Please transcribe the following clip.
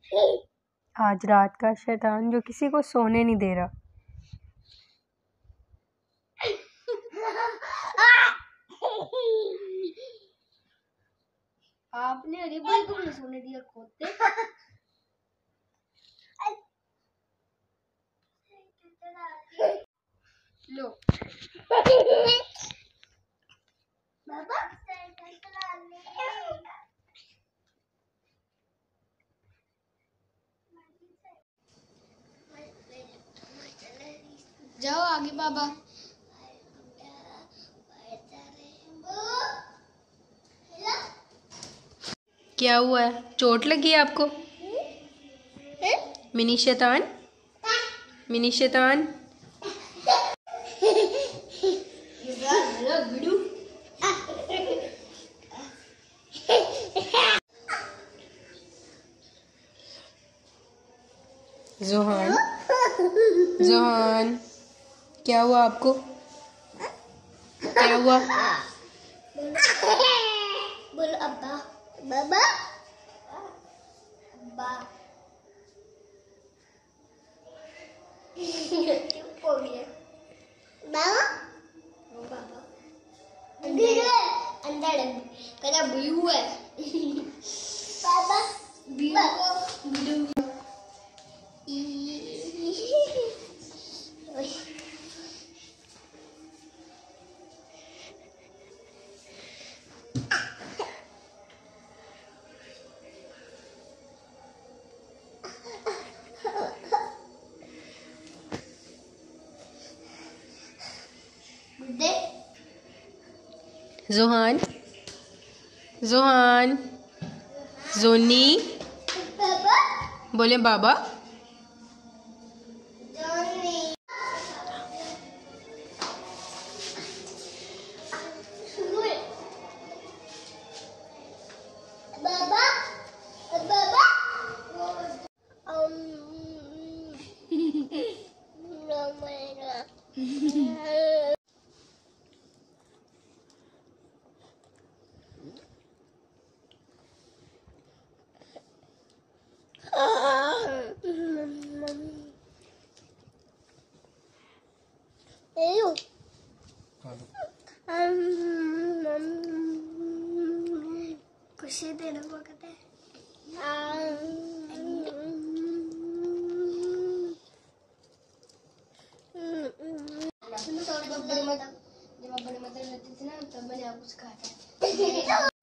आज रात का शैतान जो किसी को सोने नहीं दे रहा। आपने अरे भाई को नहीं सोने दिया खोते। लो बाबा जाओ आगे बाबा। क्या हुआ है? चोट लगी है आपको? मिनी शैतान, मिनी शैतान। जोहान, जोहान, क्या हुआ आपको? क्या हुआ? बोलो अब्बा, बाबा, अब्बा। चुप हो गया। बाबा, बाबा। अंदर कदा ब्लू है। बाबा, ब्लू को ब्लू। जोहान, जोहान, जोनी, बाबा, बोले बाबा। बाबा, बाबा। खुशी देना को कहते हैं। जब बड़ी माता रहती थी ना तब मैंने आपको सिखाया था।